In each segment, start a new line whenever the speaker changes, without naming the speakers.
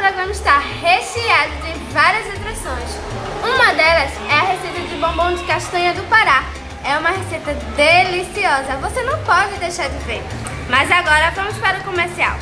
programa está recheado de várias atrações. Uma delas é a receita de bombom de castanha do Pará. É uma receita deliciosa, você não pode deixar de ver. Mas agora vamos para o comercial.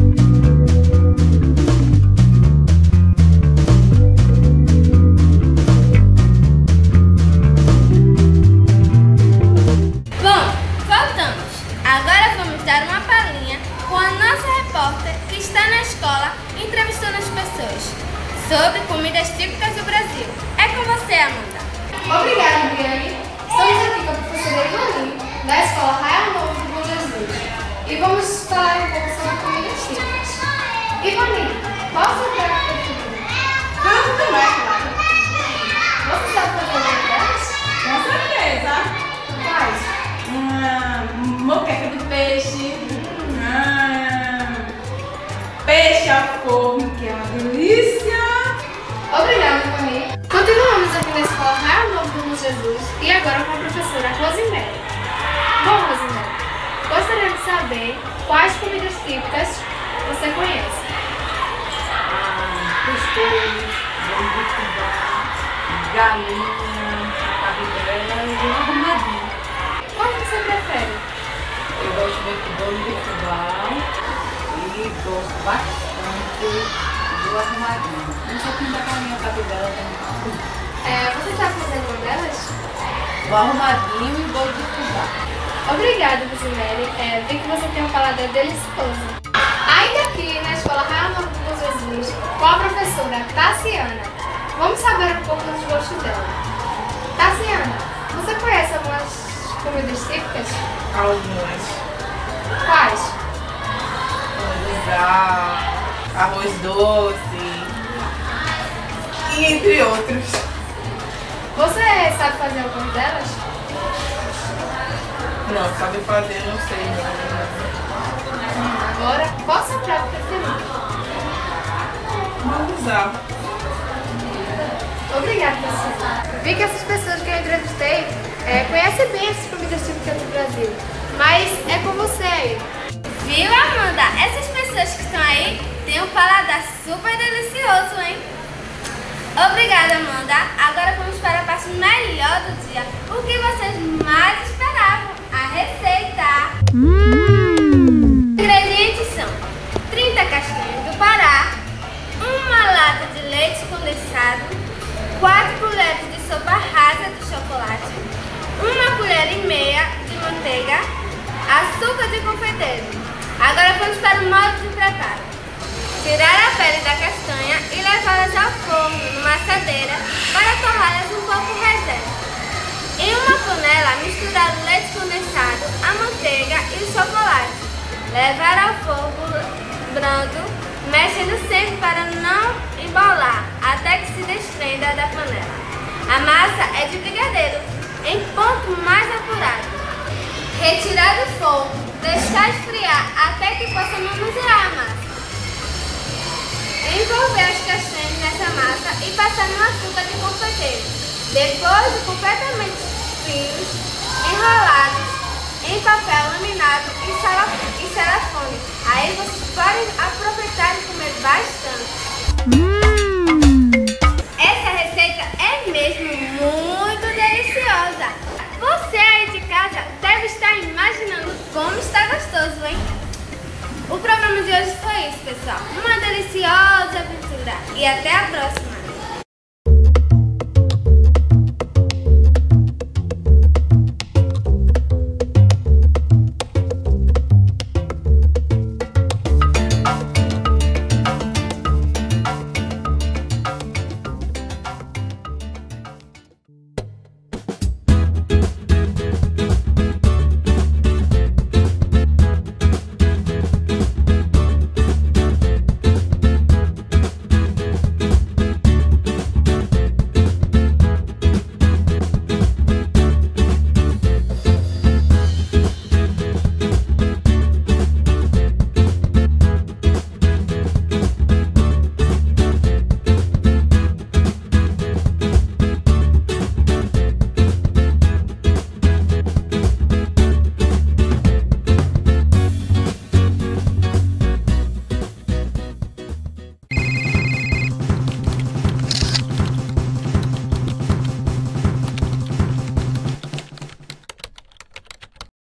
Bom, voltamos. Agora vamos dar uma palhinha com a nossa repórter que está na escola entrevistando as pessoas sobre comidas típicas do Brasil. É com você, Amanda.
Obrigada, Briane. Estamos aqui com a professora Ivani, da escola Arraial Novo do Bom Jesus. E vamos falar um pouco sobre comidas típicas. Ivani, qual o seu prato preferido?
Frango também, claro.
Você sabe fazer alguma delas?
Com certeza.
Quais?
Moqueca de peixe. Peixe ao forno, que é uma delícia.
Obrigada, Ivani. Continuamos aqui na escola Arraial Novo do Bom Jesus e agora com a professora Rosemary. Bom, Rosemary, gostaria de saber quais comidas típicas você conhece.
Cuscuz, bolo de fubá, galinha, cabidela e um arrumadinho.
Qual você prefere?
Eu gosto muito de bolo de fubá e gosto bastante do arrumadinho. Um pouquinho da galinha cabidela também.
Você sabe fazer alguma delas?
O arrumadinho e o bolo de fubá.
Obrigada, Rosemary. Vi que você tem um paladar delicioso. Ainda aqui na escola Arraial Novo do Bom Jesus, com a professora Tassiana. Vamos saber um pouco dos gostos dela. Tassiana, você conhece algumas comidas típicas?
Algumas.
Quais?
Arroz doce e entre outros.
Você sabe fazer algumas delas?
Não, sabe fazer, não sei.
Agora, qual o seu prato preferido?
Vamos usar.
Obrigada, Tassiana. Vi que essas pessoas que eu entrevistei conhecem bem essas comidas típicas do Brasil. Mas é com você aí.
Viu, Amanda? Essas pessoas que estão aí têm um paladar super delicioso, hein? Obrigada, Amanda. Agora vamos para a parte melhor do dia. O que vocês mais esperavam? A receita. Ingredientes são 30 castanhas do Pará, uma lata de leite condensado, 4 colheres de sopa rasa de chocolate, 1 colher e meia de manteiga, açúcar de confeiteiro. Agora vamos para o modo de preparo. Tirar a pele da castanha e levá-las ao forno, numa assadeira, para torrá-las um pouco reserva. Em uma panela, misturar o leite condensado, a manteiga e o chocolate. Levar ao fogo brando, mexendo sempre para não embolar, até que se desprenda da panela. A massa é de brigadeiro, em ponto mais apurado. Retirar do fogo, deixar esfriar até que possa manusear a massa. Envolver as castanhas nessa massa e passar no açúcar de confeiteiro. Depois de completamente finos, enrolados em papel laminado e celofane. Aí vocês podem aproveitar e comer bastante. Essa receita é mesmo muito deliciosa. Você aí de casa deve estar imaginando como está gostoso, hein? O programa de hoje foi isso, pessoal. Uma deliciosa aventura. E até a próxima.